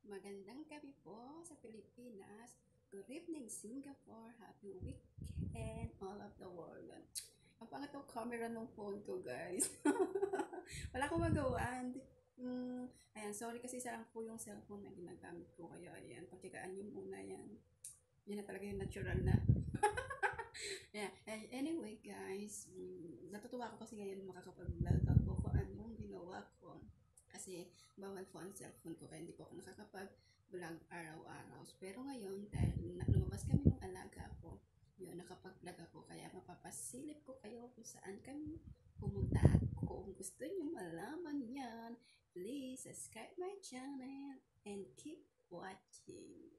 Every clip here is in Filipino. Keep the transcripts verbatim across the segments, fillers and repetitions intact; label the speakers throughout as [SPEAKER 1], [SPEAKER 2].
[SPEAKER 1] Magandang gabi po sa Pilipinas. Good evening, Singapore. Happy weekend all of the world. Ang pangat ng camera ng phone ko, guys. Wala akong magawa. Mm, ayan, sorry kasi sarang po yung cellphone na ginagamit ko. Kaya ayan, pagkikaan nyo muna yan. Yan na talaga yung natural na. Yeah. Anyway, guys, mm, natutuwa ako kasi ngayon makakapag-vlog ako kung anong ginawa ko. Kasi bawal po ang cellphone ko kaya hindi po ako nakakapag-vlog araw-araw. Pero ngayon, dahil lumabas kami ng alaga ko, yun, nakapag-vlog ako. Kaya mapapasilip ko kayo kung saan kami pumunta. At kung gusto nyo malaman yan, please subscribe my channel and keep watching.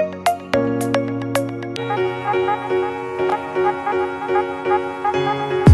[SPEAKER 2] Thank you.